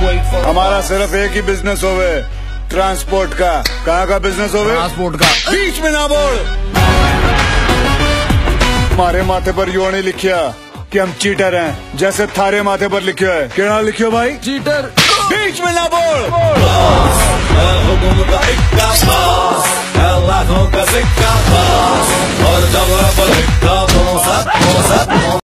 हमारा सिर्फ एक ही बिजनेस होवे, ट्रांसपोर्ट का। कहाँ का बिजनेस होवे? ट्रांसपोर्ट का। बीच में ना बोल। हमारे माथे पर यो नहीं लिखिया कि हम चीटर हैं, जैसे थारे माथे पर लिखियो है। क्या लिखियो भाई? चीटर। बीच में ना बोल।